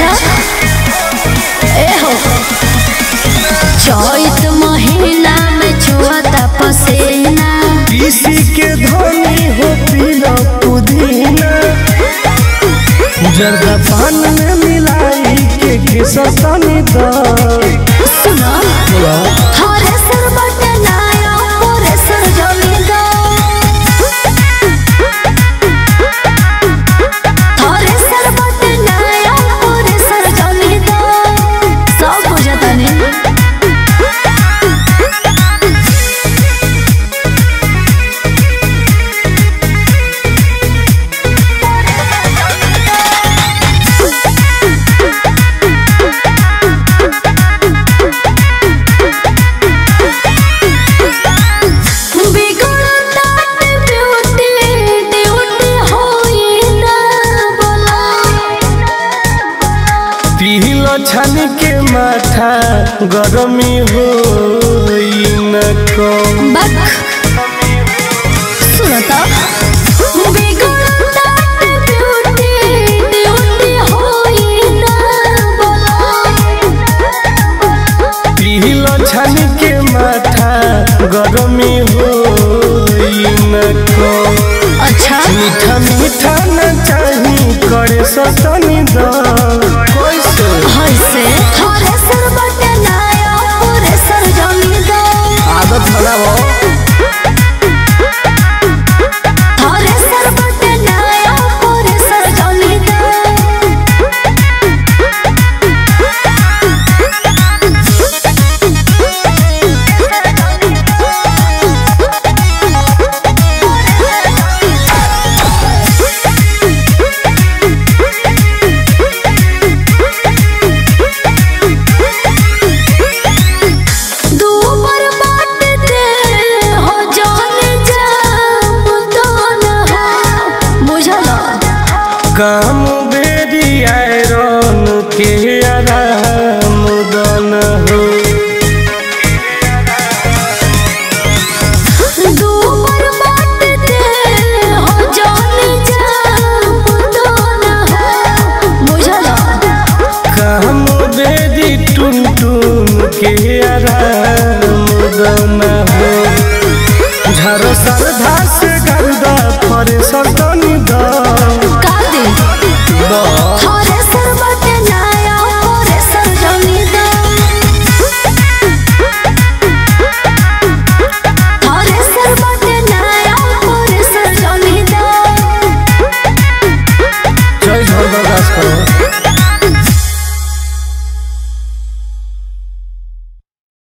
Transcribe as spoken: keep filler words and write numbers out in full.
अच्छा ए हो चैत महीना में छुआता पसीना पीसी के धनी हो पीला पुदीना जर्दा पान में मिलाई के किसतनी द सुनो हरे सर बटे नाया मोरे सर जमी दो हरे सर बटे नाया मोरे सर जमी दो सब बुझता नहीं छन के माथा गरमी हो न को बक सुनता बिगड़ता ब्यूटी ब्यूटी होई ना बोला पीला छन के माथा गरमी हो न को अच्छा मीठा मीठा न चाही करे सतनी द से हरे सर बटे नाया पूरे सर जमी दो आदत खराब हो हरे सर बटे नाया पूरे सर जमी दो काम बेरी आयरन के आराम दन हो दूपर बाटते हो जाने जाम दोन हो बुझला काम बेरी टुन टुन के आराम दन हो झर सर धास गंदा पर सतनी